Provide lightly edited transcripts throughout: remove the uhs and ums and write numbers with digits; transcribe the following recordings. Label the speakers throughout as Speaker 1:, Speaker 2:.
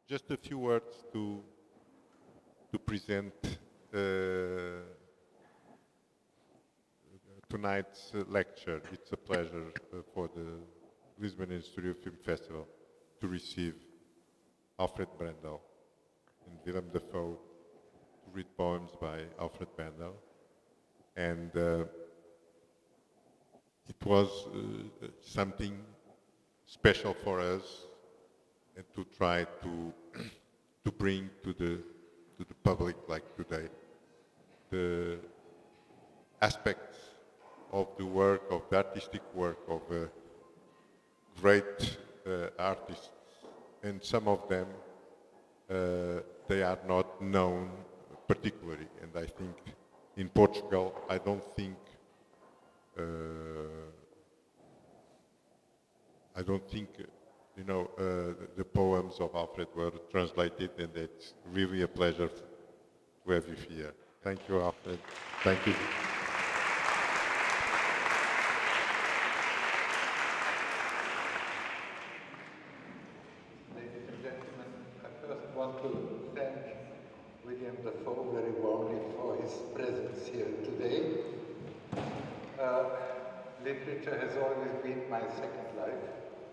Speaker 1: just a few words to present tonight's lecture. It's a pleasure for the Lisbon Studio Film Festival to receive Alfred Brendel and Willem Dafoe to read poems by Alfred Brendel. And it was something special for us and to try to bring to the public, like today, the aspects of the work, of the artistic work of great artists, and some of them they are not known particularly. And I think in Portugal, I don't think you know, the poems of Alfred were translated, and it's really a pleasure to have you here. Thank you, Alfred. Thank you.
Speaker 2: Ladies and gentlemen, I first want to thank William Dafoe very warmly for his presence here today. Literature has always been my second life,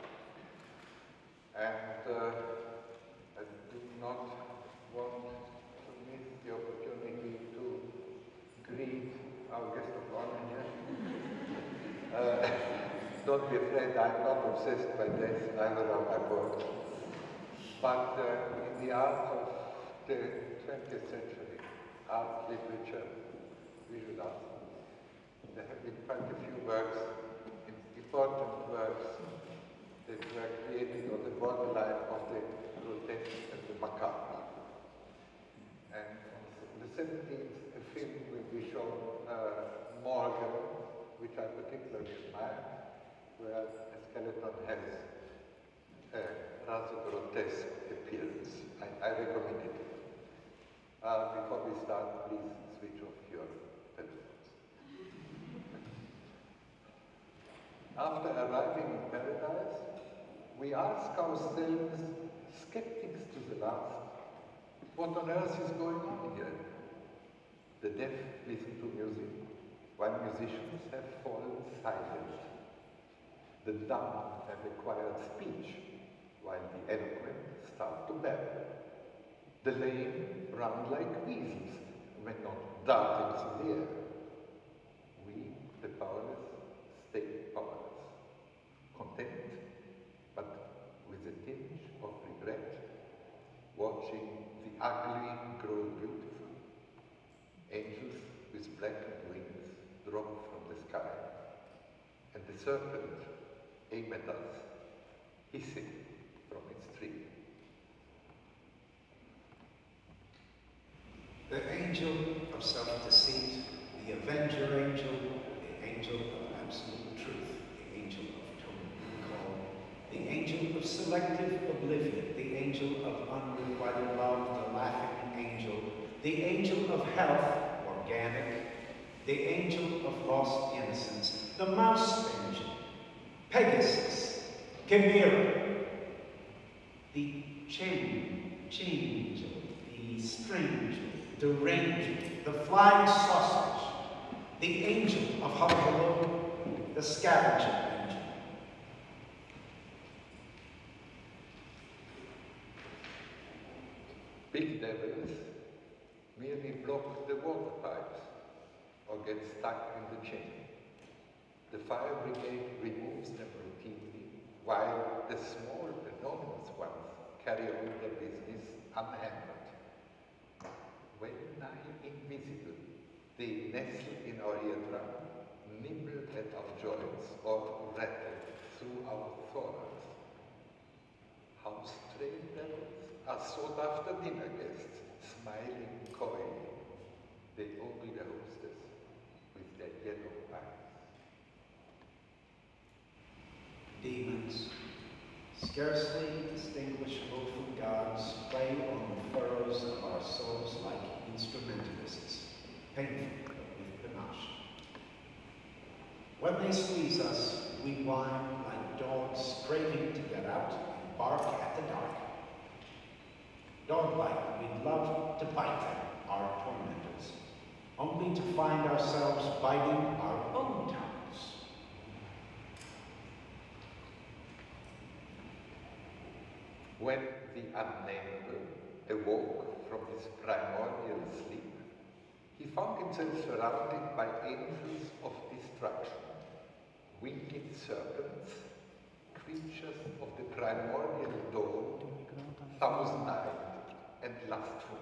Speaker 2: and I do not want to miss the opportunity to greet our guest of honor here. Don't be afraid, I'm not obsessed by death, either on my board. But in the art of the 20th century, art, literature, visual art, there have been quite a few works, important works, that were created on the borderline of the grotesque and the macabre. And on the 17th, a film will be shown, Morgan, which I particularly admire, where a skeleton has a rather grotesque appearance. I recommend it. Before we start, please switch off your telephones. After arriving in paradise, we ask ourselves, skeptics to the last, what on earth is going on here? The deaf listen to music, while musicians have fallen silent. The dumb have acquired speech, while the eloquent start to babble. The lame run like weasels, when not darting through the air. We, the powerless, stay powerless. Content, but with a tinge of regret, watching the ugly grow beautiful. Angels with blackened wings drop from the sky, and the serpent aim at us, hissing from its tree.
Speaker 3: The angel of self-deceit, the avenger angel, the angel of absolute truth, the angel of total recall, the angel of selective oblivion, the angel of unrequited love, the laughing angel, the angel of health, organic, the angel of lost innocence, the mouse angel, Pegasus, Chimera, the change, the stranger, the ranger, the flying sausage, the angel of hullabaloo, the scavenger angel.
Speaker 2: Big devils merely block the water pipes or get stuck in the chain. The fire brigade removes them routinely, while the small anonymous ones carry on their business unhampered. When nigh invisible, they nestle in our eardrum, nibble at our joints, or rattle through our thorax. How strange devils are sought after dinner guests, smiling coyly. They ogle the hostess with their yellow eyes.
Speaker 3: Demons, scarcely distinguishable from gods, play on the furrows of our souls like instrumentalists, painful but with panache. When they squeeze us, we whine like dogs craving to get out and bark at the dark. Dog-like, we love to bite them, our tormentors, only to find ourselves biting our own tongues.
Speaker 2: When the unnamable awoke from his primordial sleep, he found himself surrounded by angels of destruction, winged serpents, creatures of the primordial dawn, thousand-eyed and lustful.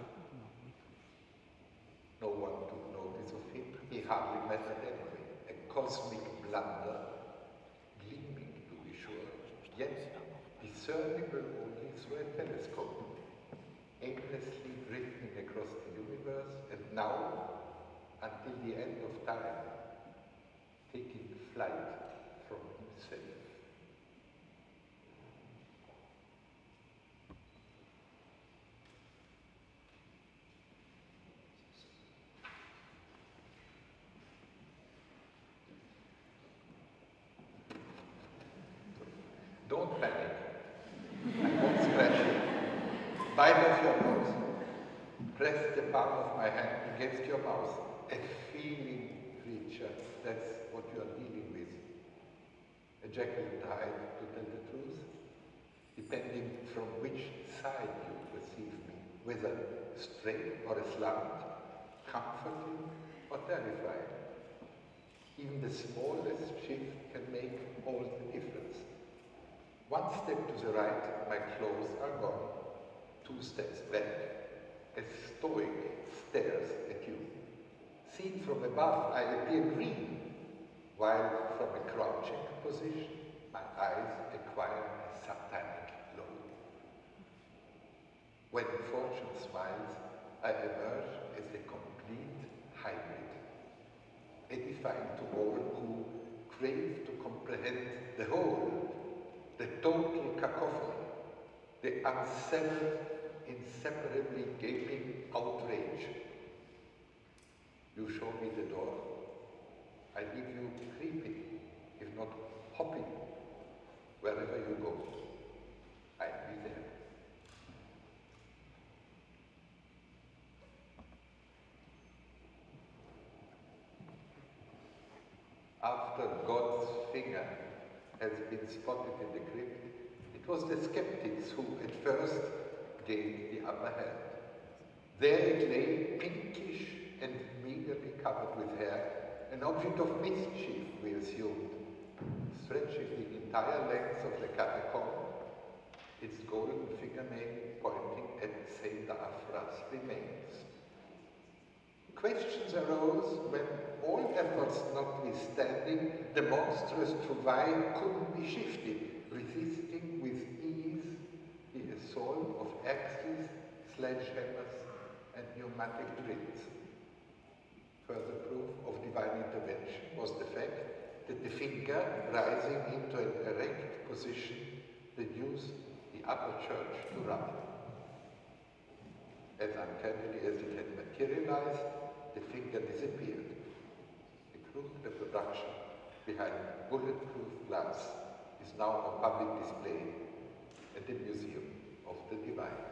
Speaker 2: No one took notice of him. He hardly mattered anyway. A cosmic blunder, gleaming to be sure, yet discernible only through a telescope, aimlessly drifting across the universe, and now, until the end of time, taking flight from himself. Don't panic. I won't scratch you. Bite off your nose. Press the palm of my hand against your mouth. A feeling creature, that's what you are dealing with. A Jekyll and Hyde, to tell the truth, depending from which side you perceive me, whether straight or aslant, comforting or terrifying. Even the smallest shift can make all the difference. One step to the right, my clothes are gone. 2 steps back, a stoic stares at you. Seen from above, I appear green, while from a crouching position, my eyes acquire a satanic glow. When fortune smiles, I emerge as a complete hybrid, edifying to all who crave to comprehend the whole, the total cacophony, the unsettled, inseparably gaping outrage. You show me the door. I leave you creeping, if not hopping, wherever you go. I'll be there. After God's finger has been spotted in the crypt, it was the skeptics who at first gained the upper hand. There it lay, pinkish and meagerly covered with hair, an object of mischief, we assumed, stretching the entire length of the catacomb, its golden fingernail pointing at Saint Afra's remains. Questions arose when, all efforts notwithstanding, the monstrous trouvaille couldn't be shifted, resisting with ease the assault of axes, sledgehammers, and pneumatic drills. Further proof of divine intervention was the fact that the finger, rising into an erect position, reduced the upper church to rubble. As uncannily as it had materialized, the finger disappeared. The crude reproduction behind bulletproof glass is now on public display at the Museum of the Divine.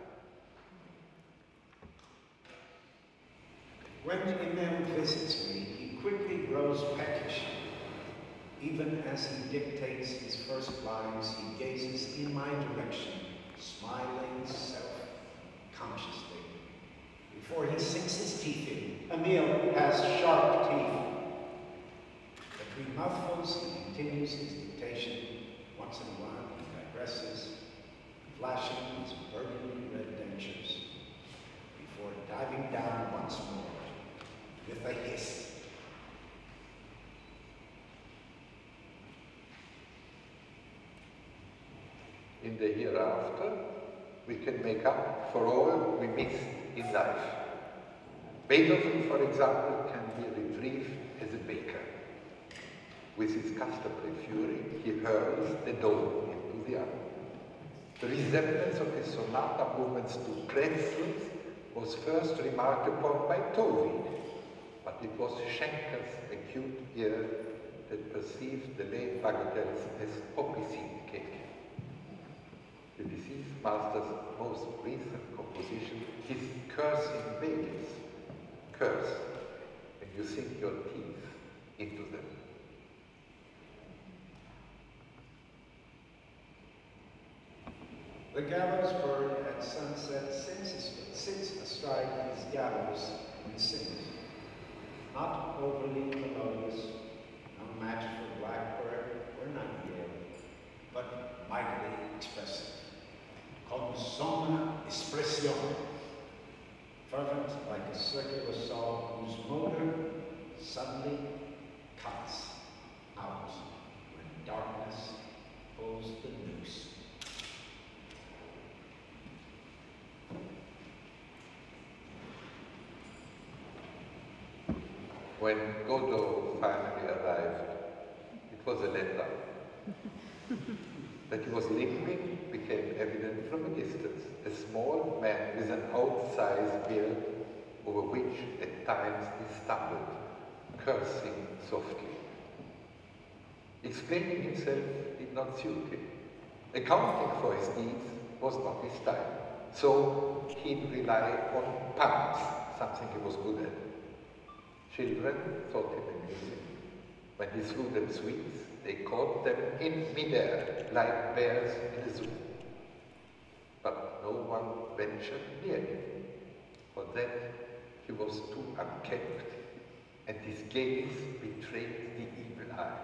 Speaker 3: When Imam visits me, he quickly grows peckish. Even as he dictates his first lines, he gazes in my direction, smiling self-consciously. Before he sinks his teeth in, Emile has sharp teeth. Between mouthfuls, he continues his dictation. Once in a while, he digresses, flashing his burgundy red dentures, before diving down once more with a hiss.
Speaker 2: In the hereafter, we can make up for all we missed in life. Beethoven, for example, can be retrieved as a baker. With his customary fury, he hurls the dough into the oven. The resemblance of his sonata movements to pretzels was first remarked upon by Tovey, but it was Schenker's acute ear that perceived the late bagatelles as poppy seed cake. The deceased master's most recent composition, his cursing veils. Curse when you sink your teeth into them.
Speaker 3: The gallows bird at sunset sits astride his gallows and sings. Not overly melodious, no match for blackbird or nightingale, but mightily expressive. Con sonna espressione, fervent like a circular saw whose motor suddenly cuts out when darkness pulls the noose.
Speaker 2: When Godot finally arrived, it was a letdown. That he was limping became evident from a distance. A small man with an outsized beard over which at times he stumbled, cursing softly. Explaining himself did not suit him. Accounting for his deeds was not his style. So he'd rely on puns, something he was good at. Children thought him amusing. When he threw them sweets, they caught them in midair, like bears in a zoo. But no one ventured near him. For that, he was too unkempt, and his gaze betrayed the evil eye.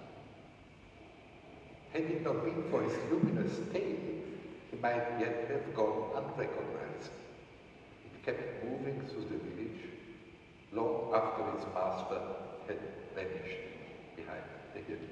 Speaker 2: Had it not been for his luminous tail, he might yet have gone unrecognized. It kept moving through the village, long after its master had vanished behind the hills.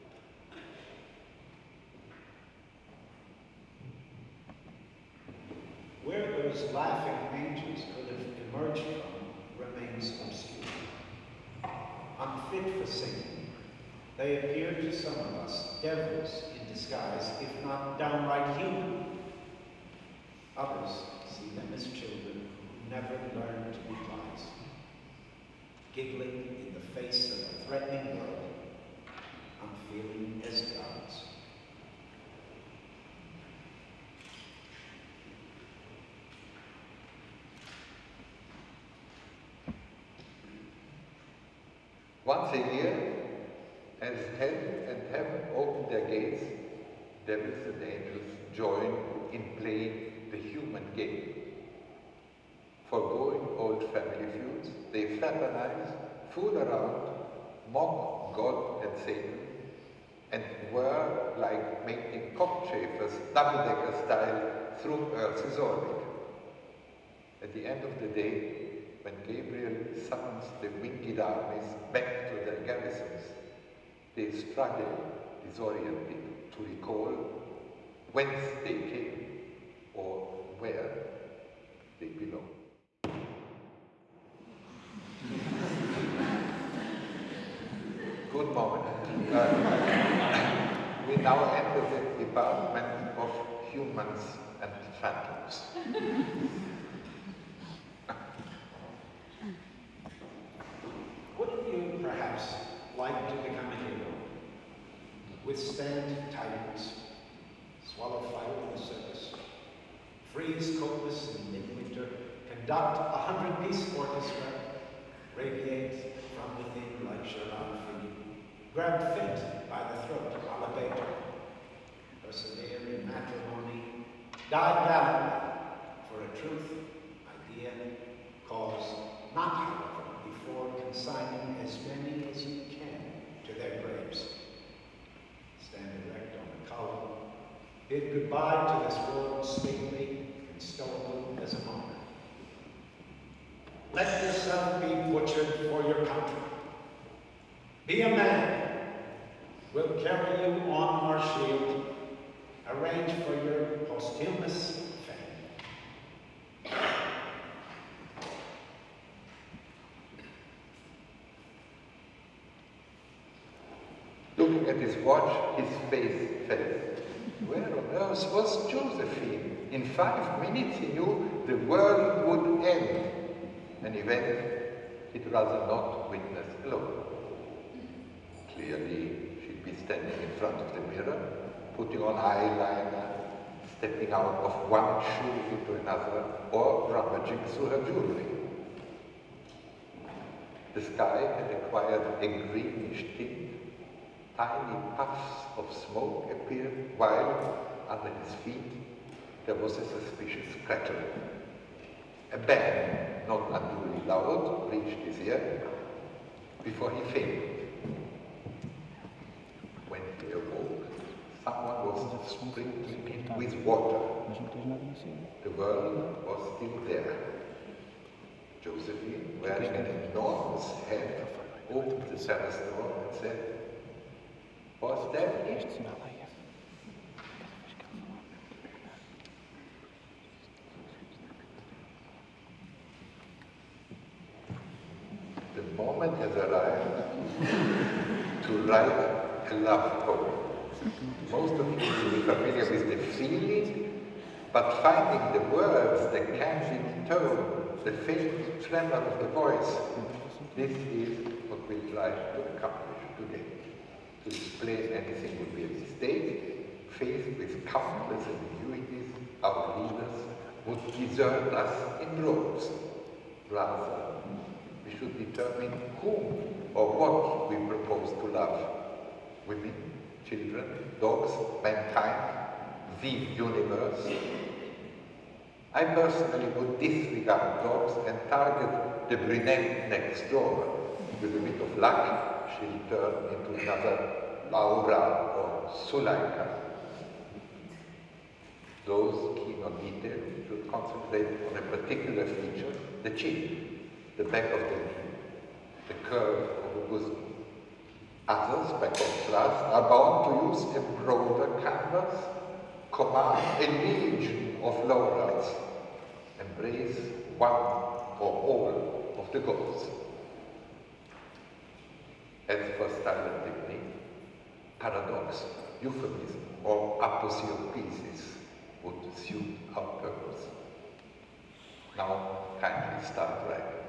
Speaker 3: Where those laughing angels could have emerged from remains obscure. Unfit for singing, they appear to some of us devils in disguise, if not downright human. Others see them as children who never learned to be wise, giggling in the face of a threatening world, unfeeling as gods.
Speaker 2: Once a year, as hell and heaven open their gates, devils and angels join in playing the human game. Forgoing old family feuds, they fraternize, fool around, mock God and Satan, and whir like mating cockchafers, double-decker style, through Earth's orbit. At the end of the day, when Gabriel summons the winged armies back to their garrisons, they struggle, disoriented, to recall whence they came or where they belong. Good moment. We now enter the department of humans and phantoms.
Speaker 3: Wouldn't you perhaps like to become a hero? Withstand tyrants, swallow fire in the circus, freeze coldness in midwinter, conduct a 100-piece orchestra, radiate from within like Sherlock Free, grab fate by the throat a la Beethoven, persevere in matrimony, die gallantly for a truth, idea, cause, not however before consigning as many as you can to their graves. Stand erect on the column, bid goodbye to this world stately and stoical as a monarch. Let yourself be butchered for your country. Be a man. We'll carry you on our shield, arrange for your posthumous fame.
Speaker 2: Looking at his watch, his face fell. Where on earth was Josephine? In 5 minutes he knew the world would end. An event he'd rather not witness alone. Clearly, she'd be standing in front of the mirror, putting on eyeliner, stepping out of one shoe into another, or rummaging through her jewelry. The sky had acquired a greenish tint. Tiny puffs of smoke appeared, while, under his feet, there was a suspicious crackling. A bang, not unduly loud, reached his ear before he fainted. When he awoke, someone was sprinkling him with water. The world was still there. Josephine, wearing an enormous hat, opened the terrace door and said, "Was that it?" The moment has arrived to write a love poem. Most of you will be familiar with the feeling, but finding the words, the candid tone, the faint tremor of the voice, this is what we'll try to accomplish today. To explain anything would be a mistake. Faced with countless ambiguities, our leaders would desert us in droves. Rather, we should determine whom or what we propose to love. Women, children, dogs, mankind, the universe. I personally would disregard dogs and target the brunette next door. With a bit of luck, she'll turn into another Laura or Suleika. Those keen on detail should concentrate on a particular feature, the chin, the back of the knee, the curve of the bosom. Others, by contrast, are bound to use a broader canvas, command a legion of laurels, embrace one or all of the goals. As for style and technique, paradox, euphemism, or aposiopesis would suit our purpose. Now, kindly start writing.